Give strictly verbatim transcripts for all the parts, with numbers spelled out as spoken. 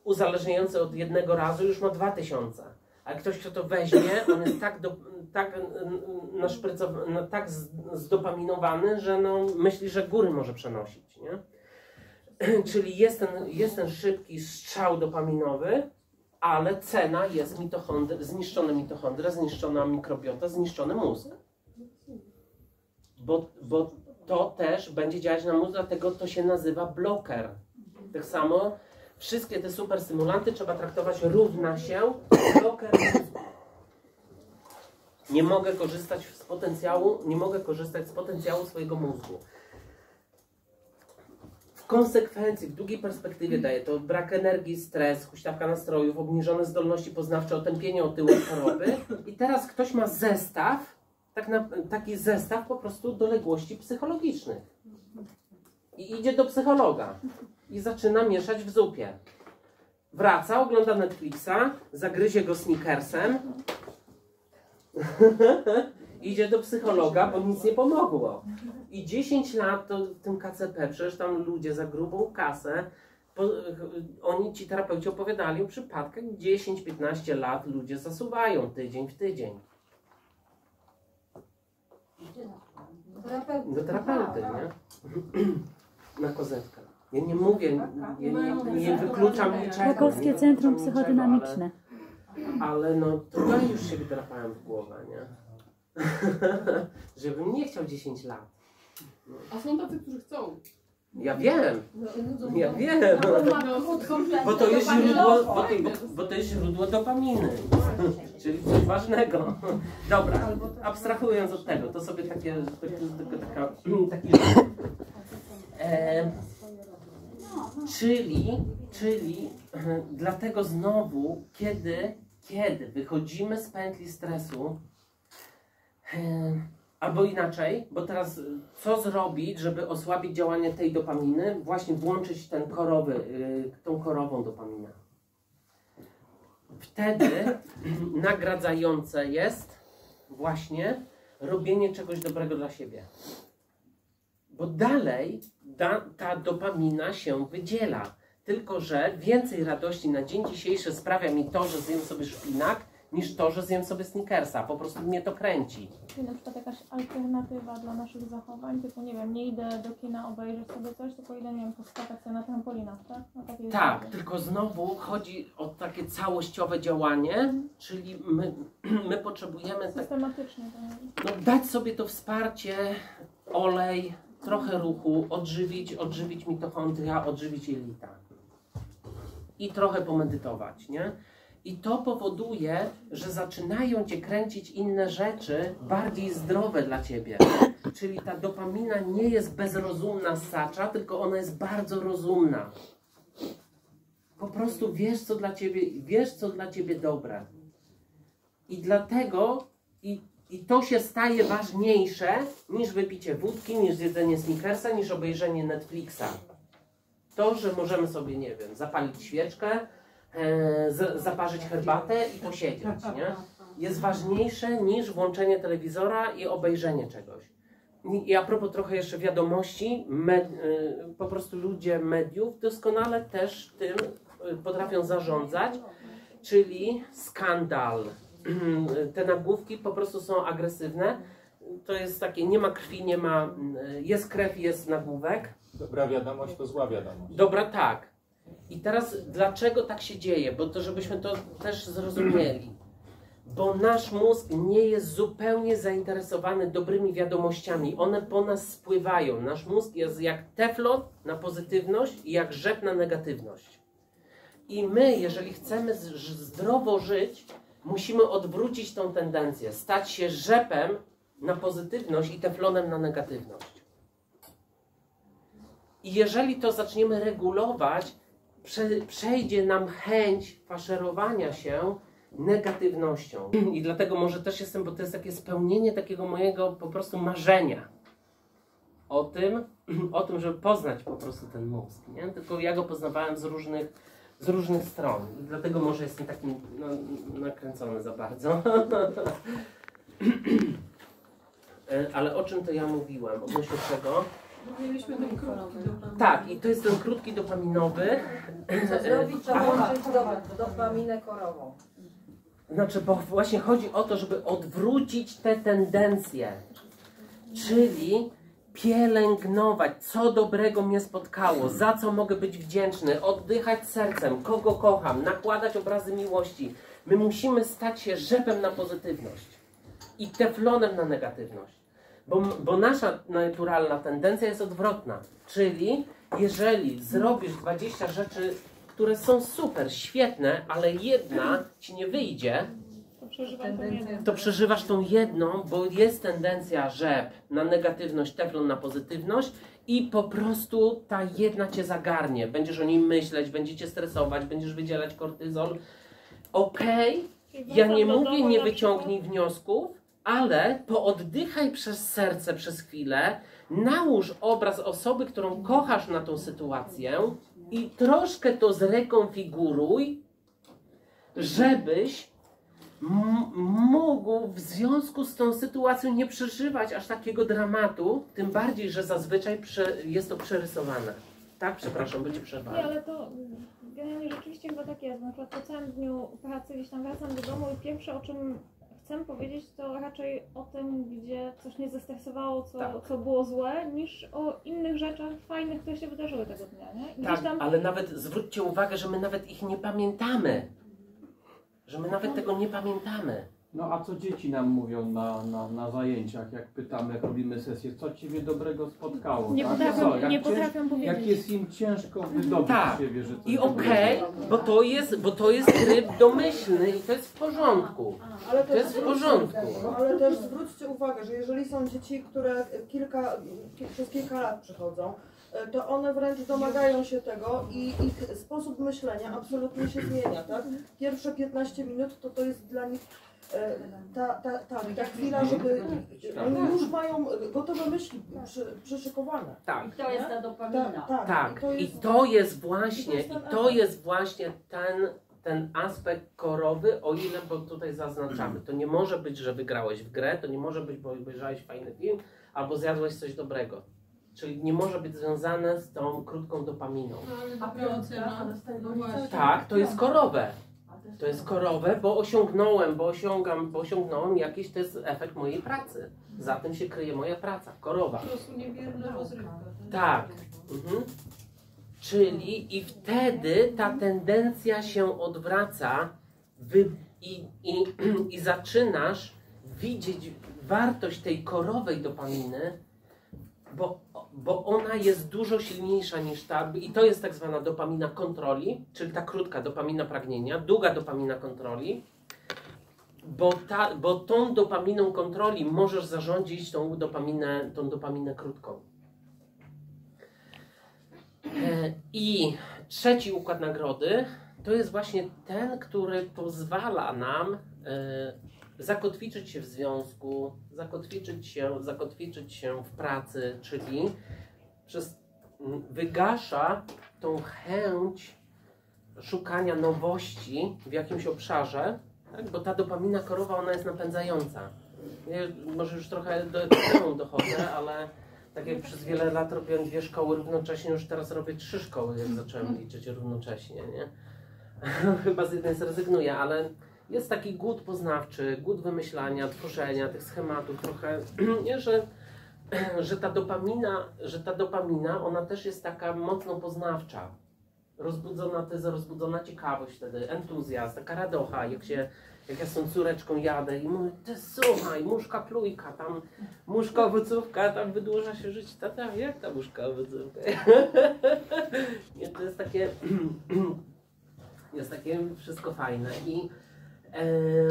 uzależniający od jednego razu już ma dwa tysiące. A ktoś, kto to weźmie, on jest tak, do, tak, no, tak zdopaminowany, że no, myśli, że góry może przenosić. Nie? Czyli jest ten, jest ten szybki strzał dopaminowy, ale cena jest mitochondry, zniszczone mitochondria, zniszczona mikrobiota, zniszczony mózg. Bo, bo to też będzie działać na mózg, dlatego to się nazywa bloker. Tak samo wszystkie te superstymulanty trzeba traktować równa się bloker mózgu. Nie mogę korzystać z potencjału, nie mogę korzystać z potencjału swojego mózgu. W konsekwencji, w długiej perspektywie daje to brak energii, stres, huśtawka nastrojów, obniżone zdolności poznawcze, otępienie otyłu, choroby. I teraz ktoś ma zestaw, tak na, taki zestaw po prostu doległości psychologicznych. I idzie do psychologa i zaczyna mieszać w zupie. Wraca, ogląda Netflixa, zagryzie go Snickersem. Idzie do psychologa, bo nic nie pomogło. I dziesięć lat to w tym K C P, przecież tam ludzie za grubą kasę, po, oni, ci terapeuci opowiadali o przypadkach, dziesięć piętnaście lat ludzie zasuwają tydzień w tydzień. Do terapeuty, nie? Na kozetkę. Ja nie mówię, ja nie, nie wykluczam niczego. Krakowskie Centrum Psychodynamiczne. Ale, ale no to ja już się wydrapałem w głowę, nie? Żebym nie chciał dziesięć lat. No. A są tacy, którzy chcą. Ja wiem, ja wiem, bo to jest źródło, bo to, bo to jest źródło dopaminy, czyli coś ważnego. Dobra, abstrahując od tego, to sobie takie, takie, taka, taki e, czyli, czyli dlatego znowu, kiedy, kiedy wychodzimy z pętli stresu, e, albo inaczej, bo teraz co zrobić, żeby osłabić działanie tej dopaminy? Właśnie włączyć ten korowy, yy, tą korową dopaminę. Wtedy nagradzające jest właśnie robienie czegoś dobrego dla siebie. Bo dalej da, ta dopamina się wydziela. Tylko że więcej radości na dzień dzisiejszy sprawia mi to, że zjem sobie szpinak, niż to, że zjem sobie Snickersa. Po prostu mnie to kręci. Czyli na przykład jakaś alternatywa dla naszych zachowań, typu nie wiem, nie idę do kina obejrzeć sobie coś, tylko idę, nie wiem, poskakać sobie na trampolinach, tak? Na takiej tak, zasadzie. tylko znowu chodzi o takie całościowe działanie, mhm. czyli my, my potrzebujemy systematycznie tak, no, dać sobie to wsparcie, olej, trochę ruchu, odżywić, odżywić mitochondria, odżywić jelita. I trochę pomedytować, nie? I to powoduje, że zaczynają cię kręcić inne rzeczy, bardziej zdrowe dla ciebie. Czyli ta dopamina nie jest bezrozumna ssacza, tylko ona jest bardzo rozumna. Po prostu wiesz, co dla ciebie, wiesz, co dla ciebie dobre. I dlatego, i, i to się staje ważniejsze niż wypicie wódki, niż zjedzenie Snickersa, niż obejrzenie Netflixa. To, że możemy sobie, nie wiem, zapalić świeczkę, Z, zaparzyć herbatę i posiedzieć, nie? Jest ważniejsze niż włączenie telewizora i obejrzenie czegoś. I, i a propos trochę jeszcze wiadomości, med, y, po prostu ludzie mediów doskonale też tym y, potrafią zarządzać, czyli skandal. Te nagłówki po prostu są agresywne. To jest takie, nie ma krwi, nie ma, y, jest krew, jest nagłówek. Dobra wiadomość to zła wiadomość. Dobra, tak. I teraz dlaczego tak się dzieje? Bo to, żebyśmy to też zrozumieli. Bo nasz mózg nie jest zupełnie zainteresowany dobrymi wiadomościami. One po nas spływają. Nasz mózg jest jak teflon na pozytywność i jak rzep na negatywność. I my, jeżeli chcemy zdrowo żyć, musimy odwrócić tą tendencję. Stać się rzepem na pozytywność i teflonem na negatywność. I jeżeli to zaczniemy regulować, przejdzie nam chęć faszerowania się negatywnością. I dlatego może też jestem, bo to jest takie spełnienie takiego mojego po prostu marzenia o tym, o tym, żeby poznać po prostu ten mózg, nie? Tylko ja go poznawałem z różnych, z różnych stron. I dlatego może jestem taki no, nakręcony za bardzo. Ale o czym to ja mówiłem? Odnośnie czego? Mówiliśmy ten krótki dopamin. Tak, i to jest ten krótki dopaminowy. Co zrobić, to A- włączyć do, dopaminę korową. Znaczy, bo właśnie chodzi o to, żeby odwrócić te tendencje. Czyli pielęgnować, co dobrego mnie spotkało, za co mogę być wdzięczny, oddychać sercem, kogo kocham, nakładać obrazy miłości. My musimy stać się rzepem na pozytywność i teflonem na negatywność. Bo, bo nasza naturalna tendencja jest odwrotna. Czyli jeżeli zrobisz dwadzieścia rzeczy, które są super, świetne, ale jedna ci nie wyjdzie, To przeżywam to nie to przeżywasz tą jedną, bo jest tendencja rzep na negatywność, teflon na pozytywność i po prostu ta jedna cię zagarnie. Będziesz o niej myśleć, będziecie stresować, będziesz wydzielać kortyzol. Okej, ja nie mówię, nie wyciągnij wniosków, ale pooddychaj przez serce przez chwilę, nałóż obraz osoby, którą kochasz na tą sytuację i troszkę to zrekonfiguruj, żebyś mógł w związku z tą sytuacją nie przeżywać aż takiego dramatu, tym bardziej, że zazwyczaj prze, jest to przerysowane. Tak, przepraszam, będzie przerwane. Nie, ale to generalnie rzeczywiście chyba tak jest. Na przykład po całym dniu pracy gdzieś tam wracam do domu i pierwsze, o czym chcę powiedzieć, to raczej o tym, gdzie coś mnie zestresowało, co, Tak. co było złe, niż o innych rzeczach fajnych, które się wydarzyły tego dnia, nie? I Tak, gdzieś tam... ale nawet zwróćcie uwagę, że my nawet ich nie pamiętamy. Że my nawet tego nie pamiętamy. No a co dzieci nam mówią na, na, na zajęciach, jak pytamy, jak robimy sesję, co Ciebie dobrego spotkało? Nie tak? potrafią, Co, jak nie cięż- potrafią powiedzieć. Jak jest im ciężko wydobyć Tak. z siebie, że coś I dobrego. okej, bo to jest, bo to jest tryb domyślny i to jest w porządku. Ale To jest w porządku. No, ale też zwróćcie uwagę, że jeżeli są dzieci, które kilka, ki- przez kilka lat przychodzą, e, to one wręcz domagają się tego i ich sposób myślenia absolutnie się zmienia, tak? Pierwsze piętnaście minut to to jest dla nich e, ta, ta, ta, ta chwila, żeby oni już mają gotowe myśli przy, przyszykowane. Tak. I to jest ta dopamina. Tak, Tak, to i jest- to jest właśnie, i to jest i ten to efekt. jest właśnie ten, ten aspekt korowy, o ile, bo tutaj zaznaczamy, to nie może być, że wygrałeś w grę, to nie może być, bo obejrzałeś fajny film, albo zjadłeś coś dobrego. Czyli nie może być związane z tą krótką dopaminą. No, ale dobra ocena. No właśnie. Tak, to jest korowe. To jest korowe, bo osiągnąłem, bo osiągam, bo osiągnąłem jakiś, to jest efekt mojej pracy. Za tym się kryje moja praca, korowa. Po prostu niewierna rozrywka. Tak. Mhm. Czyli i wtedy ta tendencja się odwraca wy, i, i, i zaczynasz widzieć wartość tej korowej dopaminy, bo, bo ona jest dużo silniejsza niż ta, i to jest tak zwana dopamina kontroli, czyli ta krótka dopamina pragnienia, długa dopamina kontroli, bo, ta, bo tą dopaminą kontroli możesz zarządzić tą dopaminę, tą dopaminę krótką. E, I trzeci układ nagrody to jest właśnie ten, który pozwala nam e, zakotwiczyć się w związku, zakotwiczyć się, zakotwiczyć się w pracy, czyli przez, m, wygasza tą chęć szukania nowości w jakimś obszarze, tak? Bo ta dopamina korowa, ona jest napędzająca. Ja może już trochę do tego dochodzę, ale tak jak przez wiele lat robiłem dwie szkoły równocześnie, już teraz robię trzy szkoły, jak zacząłem liczyć równocześnie, nie? Chyba z jednej zrezygnuję, ale jest taki głód poznawczy, głód wymyślania, tworzenia tych schematów trochę, nie, że, że ta dopamina, że ta dopamina, ona też jest taka mocno poznawcza. Rozbudzona, to jest rozbudzona ciekawość wtedy, entuzjazm, taka radocha, jak się, jak ja z tą córeczką jadę i mówię, ty słuchaj, muszka plujka, tam muszka owocówka, tam wydłuża się życie. Tata, jak ta muszka owocówka? Nie, to jest takie, jest takie wszystko fajne i e,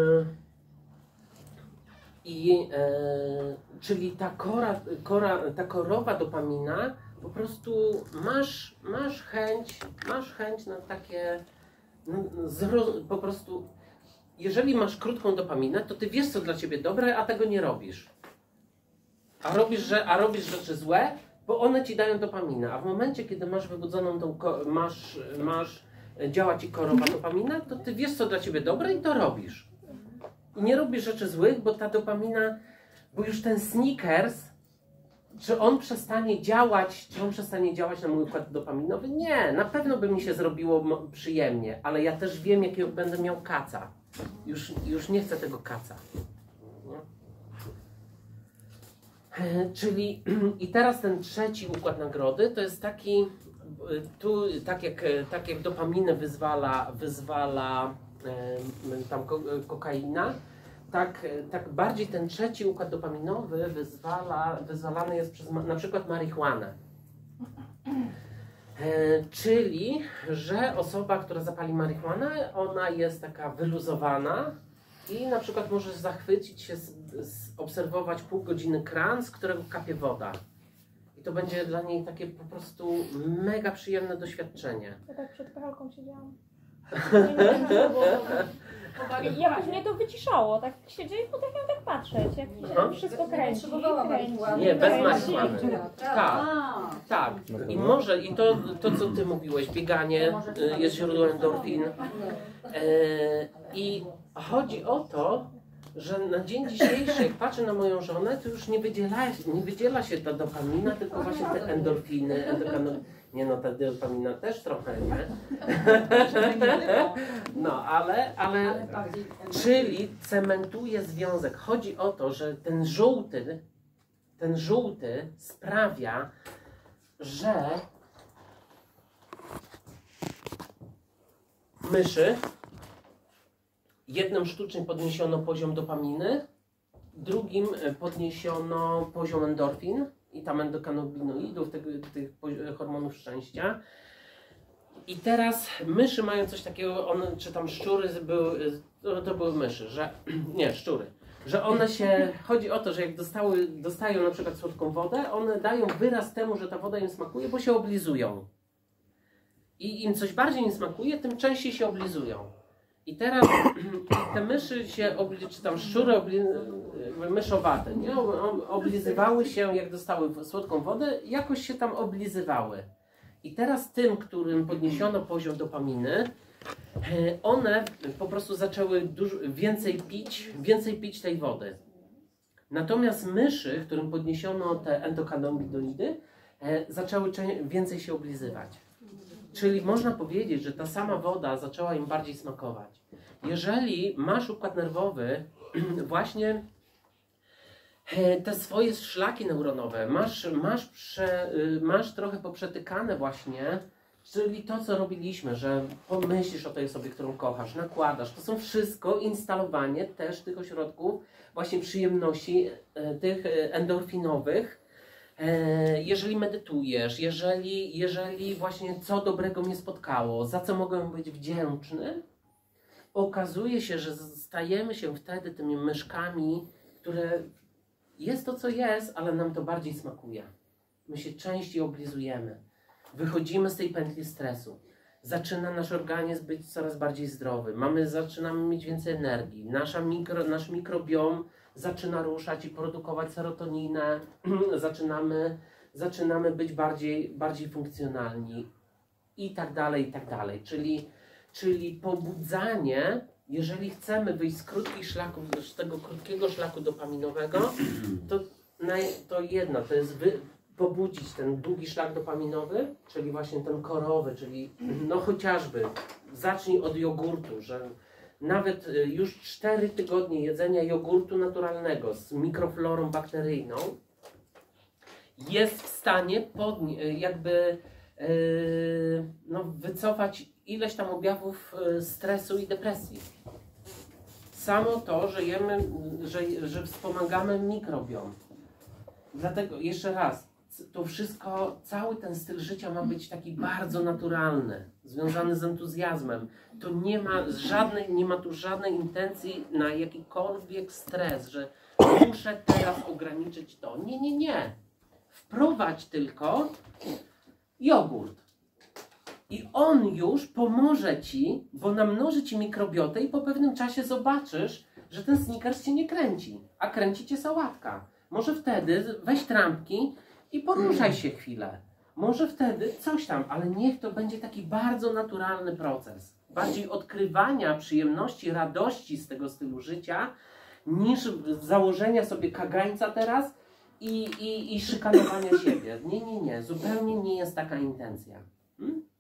i e, czyli ta kora, kora, ta korowa dopamina, po prostu masz, masz chęć, masz chęć na takie, no, zro, po prostu, jeżeli masz krótką dopaminę, to ty wiesz, co dla ciebie dobre, a tego nie robisz. A robisz, że, a robisz rzeczy złe, bo one ci dają dopaminę. A w momencie, kiedy masz wybudzoną tą, masz, masz, działa ci korowa dopamina, to ty wiesz, co dla ciebie dobre i to robisz. I nie robisz rzeczy złych, bo ta dopamina, bo już ten Snickers czy on przestanie działać, czy on przestanie działać na mój układ dopaminowy? Nie, na pewno by mi się zrobiło mo- przyjemnie, ale ja też wiem, jakiego będę miał kaca. Już, już nie chcę tego kaca. Nie? E, Czyli i teraz ten trzeci układ nagrody to jest taki, tu tak jak, tak jak dopaminę wyzwala, wyzwala e, tam ko, kokaina, tak, tak bardziej ten trzeci układ dopaminowy wyzwala, wyzwalany jest przez ma, na przykład marihuanę. E, czyli, że osoba, która zapali marihuanę, ona jest taka wyluzowana i na przykład może zachwycić się, z, z, obserwować pół godziny kran, z którego kapie woda. I to będzie dla niej takie po prostu mega przyjemne doświadczenie. Ja tak przed pralką siedziałam. Nie wiem, co było. I jakoś mnie to wyciszało, tak siedzę i potrafiłam tak patrzeć, jak Aha. wszystko kręci, Potrzebowała kręci, marihuany. Nie, bez kręci. marihuany. Tak, tak. I może, i to, to co ty mówiłeś, bieganie y, jest źródłem endorfin. E, I chodzi o to, że na dzień dzisiejszy, jak patrzę na moją żonę, to już nie wydziela, nie wydziela się ta dopamina, tylko właśnie te endorfiny, endokano... Nie no, ta dopamina też trochę, nie? No, ale, ale, czyli cementuje związek. Chodzi o to, że ten żółty, ten żółty sprawia, że myszy jednym sztucznie podniesiono poziom dopaminy, drugim podniesiono poziom endorfin i tam endokanabinoidów, tych, tych hormonów szczęścia. I teraz myszy mają coś takiego, one, czy tam szczury były, to, to były myszy, że, nie, szczury, że one się, chodzi o to, że jak dostały, dostają na przykład słodką wodę, one dają wyraz temu, że ta woda im smakuje, bo się oblizują. I im coś bardziej im smakuje, tym częściej się oblizują. I teraz te myszy się, obli, czy tam szczury obli, myszowate, nie? Oblizywały się, jak dostały słodką wodę, jakoś się tam oblizywały. I teraz tym, którym podniesiono poziom dopaminy, one po prostu zaczęły dużo, więcej pić, więcej pić tej wody. Natomiast myszy, którym podniesiono te endokanabinoidy, zaczęły więcej się oblizywać. Czyli można powiedzieć, że ta sama woda zaczęła im bardziej smakować. Jeżeli masz układ nerwowy, właśnie te swoje szlaki neuronowe, masz, masz, prze, masz trochę poprzetykane właśnie, czyli to, co robiliśmy, że pomyślisz o tej osobie, którą kochasz, nakładasz. To są wszystko instalowanie też tych ośrodków właśnie przyjemności, tych endorfinowych. Jeżeli medytujesz, jeżeli, jeżeli właśnie co dobrego mnie spotkało, za co mogę być wdzięczny, okazuje się, że stajemy się wtedy tymi myszkami, które jest to, co jest, ale nam to bardziej smakuje. My się częściej oblizujemy. Wychodzimy z tej pętli stresu. Zaczyna nasz organizm być coraz bardziej zdrowy. Mamy, zaczynamy mieć więcej energii. Nasza mikro, nasz mikrobiom zaczyna ruszać i produkować serotoninę. zaczynamy, zaczynamy być bardziej, bardziej funkcjonalni. I tak dalej, i tak dalej. Czyli, czyli pobudzanie, jeżeli chcemy wyjść z krótkich szlaków, z tego krótkiego szlaku dopaminowego, to, naj, to jedno, to jest wy, pobudzić ten długi szlak dopaminowy, czyli właśnie ten korowy, czyli no chociażby zacznij od jogurtu, że nawet już cztery tygodnie jedzenia jogurtu naturalnego z mikroflorą bakteryjną jest w stanie podnie, jakby yy, no, wycofać ileś tam objawów stresu i depresji. Samo to, że jemy, że, że wspomagamy mikrobiom. Dlatego jeszcze raz, to wszystko, cały ten styl życia ma być taki bardzo naturalny, związany z entuzjazmem. To nie ma żadnej, nie ma tu żadnej intencji na jakikolwiek stres, że muszę teraz ograniczyć to. Nie, nie, nie. Wprowadź tylko jogurt. I on już pomoże Ci, bo namnoży Ci mikrobiotę i po pewnym czasie zobaczysz, że ten Snickers Cię nie kręci, a kręci Cię sałatka. Może wtedy weź trampki i poruszaj się chwilę. Może wtedy coś tam, ale niech to będzie taki bardzo naturalny proces. Bardziej odkrywania przyjemności, radości z tego stylu życia, niż założenia sobie kagańca teraz i, i, i szykanowania siebie. Nie, nie, nie, zupełnie nie jest taka intencja. Hmm?